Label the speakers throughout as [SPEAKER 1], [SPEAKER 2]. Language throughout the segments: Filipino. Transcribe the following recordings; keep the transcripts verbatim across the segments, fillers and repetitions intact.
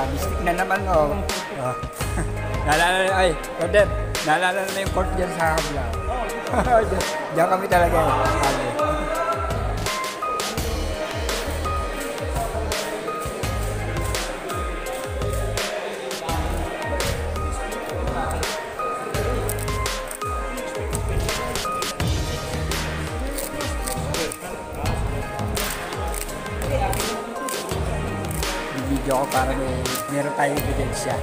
[SPEAKER 1] Mystic na naman, oh. Oh. Naalala, ay, Rodem, naalala na yung court dyan sa kabla. Diyan kami talaga, eh. Video ko para may meron tayong ebidensya.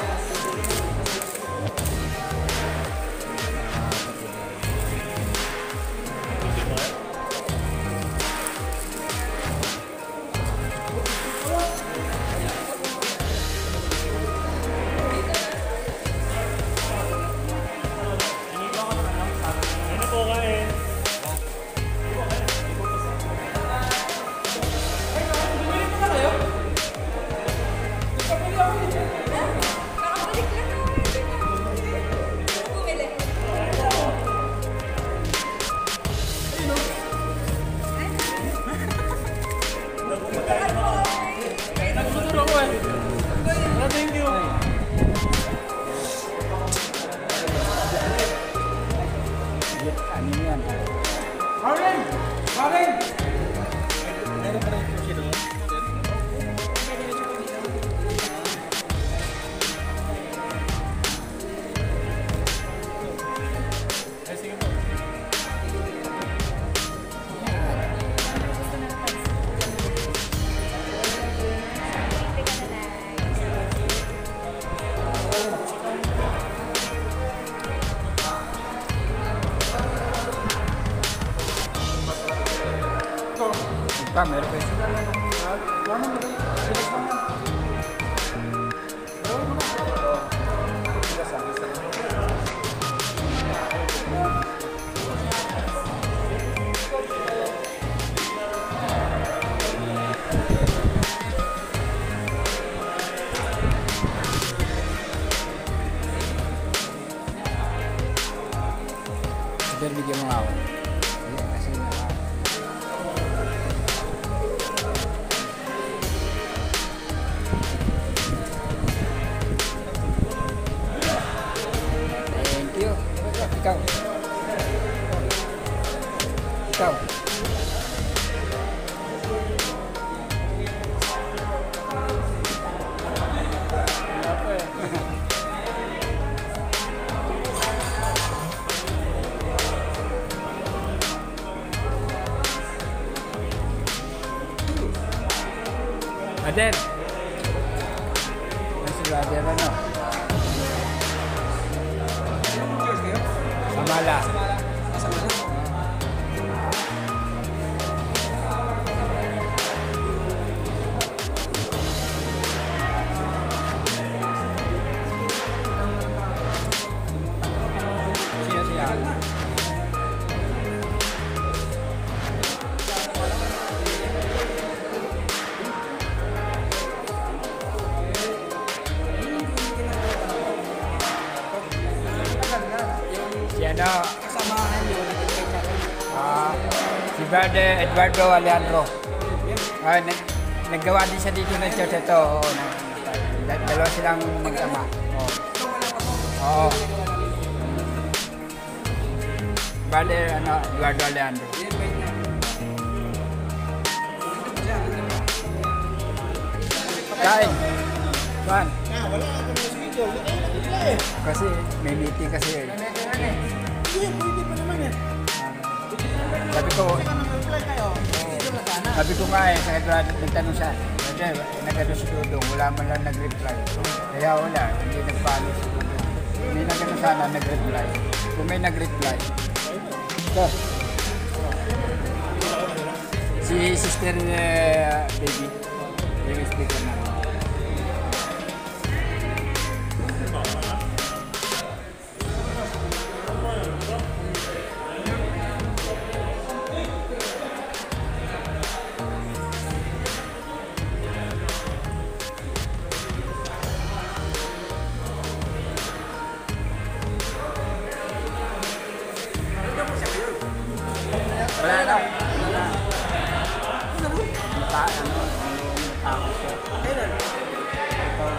[SPEAKER 1] Meron kayo. Biar bigyan mo ako. Ikaw. Ikaw. Aden. Masih belajar ano? Samala. Ano?
[SPEAKER 2] Kasamahan yun.
[SPEAKER 1] Ah, si Brother Eduardo Alejandro. Ah, nag naggawa din siya dito ng church ito. Oo, dalawa silang mag-ama. Oo. Oo. Brother ano, Eduardo Alejandro. Kain. Kain.
[SPEAKER 2] Ah, wala ako na sa video.
[SPEAKER 1] Kasi may meeting kasi eh.
[SPEAKER 2] Pwede, pwede pa naman eh.
[SPEAKER 1] Sabi ko,
[SPEAKER 2] Mag-reply kayo.
[SPEAKER 1] sabi ko nga eh, kahit wala, nagtanong siya. Kasi nagano si Dudong, wala man lang nag-reply. Kaya wala, hindi nag-follow si Dudong. May nagano sana nag-reply. Kung may nag-reply. So, si Sister uh, Baby, yung speaker na. Wala na. Wala na. Mata, ano, takot siya.
[SPEAKER 2] Kailan?
[SPEAKER 1] Ito,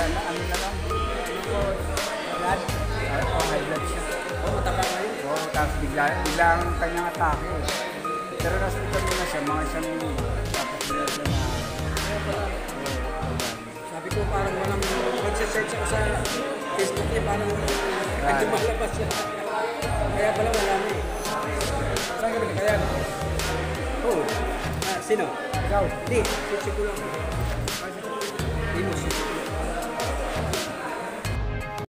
[SPEAKER 1] wala na, ano na lang. Ano po, blood. Oo, oh, high blood siya.
[SPEAKER 2] Oh, mataba ngayon.
[SPEAKER 1] Oo, oh, tapos bigla, bigla ang kanyang atake. Pero hospital mo na siya, mga isang minuto. Tapos bigla siya na...
[SPEAKER 2] Sabi ko parang walang mag-search ako sa Facebook niya, parang nagdumalabas siya. Kaya pala wala na eh. Saan ka nagkakaya? Oo. Ah, sino?
[SPEAKER 1] Ikaw?
[SPEAKER 2] Hindi, search ko lang.